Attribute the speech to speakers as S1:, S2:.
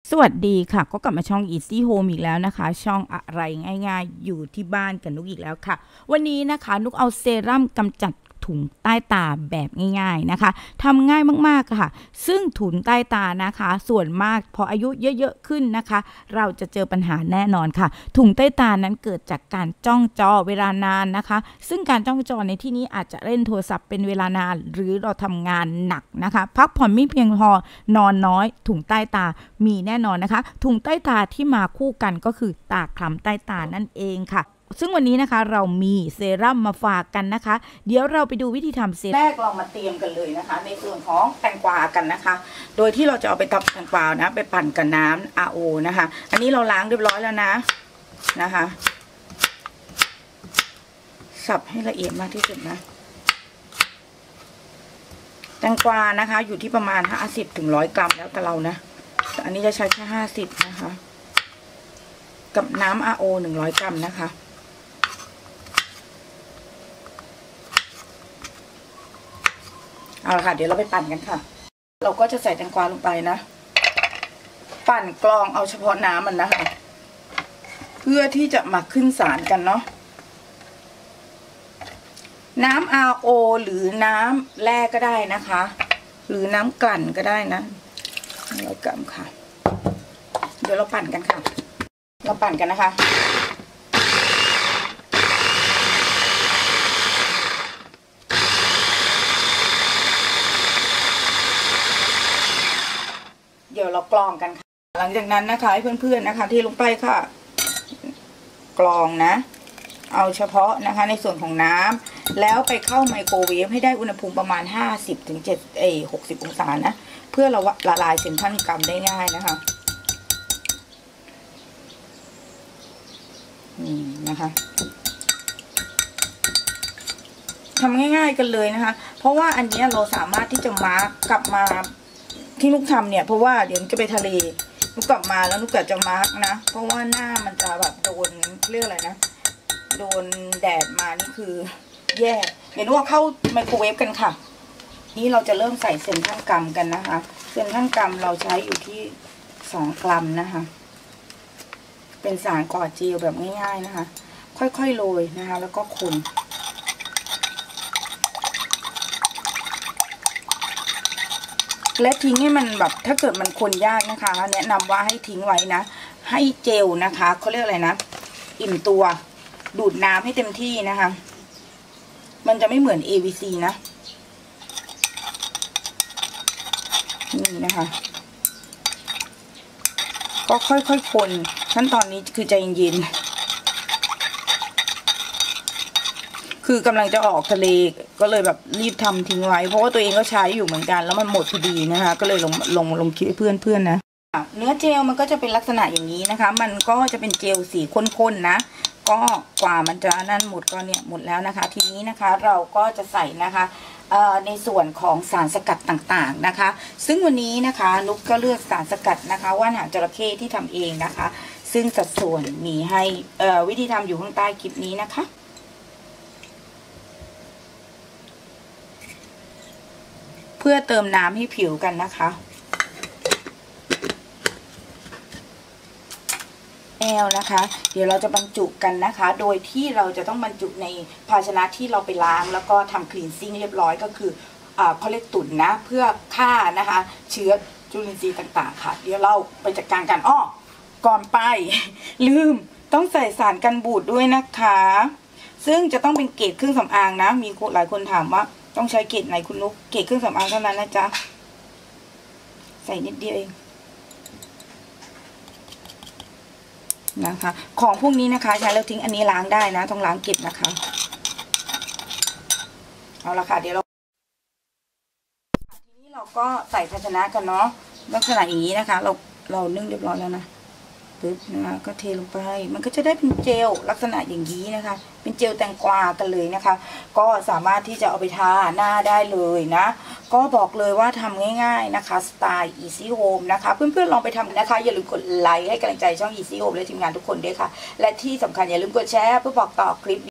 S1: สวัสดีค่ะก็กลับมาช่อง Easy Home อีกแล้วนะคะช่องอะไรง่ายๆอยู่ที่บ้านกับนุกอีกแล้วค่ะวันนี้นะคะนุกเอาเซรั่มกำจัดถุงใต้ตาแบบง่ายๆนะคะทำง่ายมากๆค่ะซึ่งถุงใต้ตานะคะส่วนมากพออายุเยอะๆขึ้นนะคะเราจะเจอปัญหาแน่นอนค่ะถุงใต้ตานั้นเกิดจากการจ้องจอเวลานานนะคะซึ่งการจ้องจอในที่นี้อาจจะเล่นโทรศัพท์เป็นเวลานานหรือเราทำงานหนักนะคะพักผ่อนไม่เพียงพอนอนน้อยถุงใต้ตามีแน่นอนนะคะถุงใต้ตาที่มาคู่กันก็คือตาคล้ำใต้ตานั่นเองค่ะซึ่งวันนี้นะคะเรามีเซรั่มมาฝากกันนะคะเดี๋ยวเราไปดูวิธีทำเซรั่มแรกเรามาเตรียมกันเลยนะคะในส่วนของแตงกวากันนะคะโดยที่เราจะเอาไปทำแตงกวานะไปปั่นกับน้ำ RO นะคะอันนี้เราล้างเรียบร้อยแล้วนะคะสับให้ละเอียดมากที่สุดนะแตงกวานะคะอยู่ที่ประมาณ50 ถึง 100 กรัมแล้วแต่เรานะแต่อันนี้จะใช้แค่50นะคะกับน้ำ RO 100 กรัมนะคะเอาละค่ะเดี๋ยวเราไปปั่นกันค่ะเราก็จะใส่แตงกวาลงไปนะปั่นกรองเอาเฉพาะน้ำมันนะคะเพื่อที่จะมาขึ้นสารกันเนาะน้ำ RO หรือน้ำแร่ก็ได้นะคะหรือน้ำกลั่นก็ได้นะ100 กรัมค่ะเดี๋ยวเราปั่นกันค่ะเราปั่นกันนะคะเดี๋ยวเรากรองกันค่ะหลังจากนั้นนะคะให้เพื่อนๆนะคะที่ลงไปค่ะกรองนะเอาเฉพาะนะคะในส่วนของน้ำแล้วไปเข้าไมโครเวฟให้ได้อุณหภูมิประมาณ50 ถึง 60 องศานะเพื่อเราละลายเซนทันกรัมได้ง่ายนะคะนะคะทำง่ายๆกันเลยนะคะเพราะว่าอันนี้เราสามารถที่จะมาร์กกลับมาที่นุกทำเนี่ยเพราะว่าเดี๋ยวจะไปทะเลนุกกลับมาแล้วนุกจะมาร์กนะเพราะว่าหน้ามันจะแบบโดนเรียกอะไรนะโดนแดดมานี่คือแย่เดี๋ยวนุกเข้าไมโครเวฟกันค่ะนี่เราจะเริ่มใส่เซนทันกรัมกันนะคะเซนทันกรัมเราใช้อยู่ที่2 กรัมนะคะเป็นสารก่อเจลแบบง่ายๆนะคะค่อยๆโรยนะคะแล้วก็คนและทิ้งให้มันแบบถ้าเกิดมันคนยากนะคะแนะนำว่าให้ทิ้งไว้นะให้เจลนะคะเขาเรียกอะไรนะอิ่มตัวดูดน้ำให้เต็มที่นะคะมันจะไม่เหมือน AVC นะนี่นะคะก็ค่อยๆคนขั้นตอนนี้คือใจเย็นๆคือกำลังจะออกทะเลก็เลยแบบรีบทำทิ้งไว้เพราะว่าตัวเองก็ใช้อยู่เหมือนกันแล้วมันหมดพอดีนะคะก็เลยลงคลิปให้เพื่อนๆนะเนื้อเจลมันก็จะเป็นลักษณะอย่างนี้นะคะมันก็จะเป็นเจลสีข้นๆนะก็กว่ามันจะนั่นหมดก็เนี่ยหมดแล้วนะคะทีนี้นะคะเราก็จะใส่นะคะในส่วนของสารสกัดต่างๆนะคะซึ่งวันนี้นะคะนุกก็เลือกสารสกัดนะคะว่านหางจระเข้ที่ทำเองนะคะซึ่งสัดส่วนมีให้วิธีทำอยู่ข้างใต้คลิปนี้นะคะเพื่อเติมน้ำให้ผิวกันนะคะนะคะเดี๋ยวเราจะบรรจุกันนะคะโดยที่เราจะต้องบรรจุในภาชนะที่เราไปล้างแล้วก็ทำคลีนซิ่งเรียบร้อยก็คือเขาเรียกตุ๋นนะเพื่อฆ่านะคะเชื้อจุลินทรีย์ต่างๆค่ะเดี๋ยวเราไปจัดการกันก่อนไปลืมต้องใส่สารกันบูดด้วยนะคะซึ่งจะต้องเป็นเกรดเครื่องสำอางนะมีหลายคนถามว่าต้องใช้เกรดไหนคุณนุ๊กเกรดเครื่องสำอางเท่านั้นนะจ๊ะใส่นิดเดียวเองนะคะของพวกนี้นะคะใช้แล้วทิ้งอันนี้ล้างได้นะต้องล้างเก็บนะคะเอาละค่ะเดี๋ยวเราทีนี้เราก็ใส่ภาชนะกันเนาะลักษณะอย่างนี้นะคะเรานึ่งเรียบร้อยแล้วนะปึ๊บนะคะก็เทลงไปมันก็จะได้เป็นเจลลักษณะอย่างนี้นะคะเป็นเจลแตงกวากันเลยนะคะก็สามารถที่จะเอาไปทาหน้าได้เลยนะก็บอกเลยว่าทำง่ายๆนะคะสไตล์ Easy Home นะคะเพื่อนๆลองไปทำนะคะอย่าลืมกดไลค์ให้กำลังใจช่อง Easy Home และทีมงานทุกคนด้วยค่ะและที่สำคัญอย่าลืมกดแชร์เพื่อบอกต่อคลิป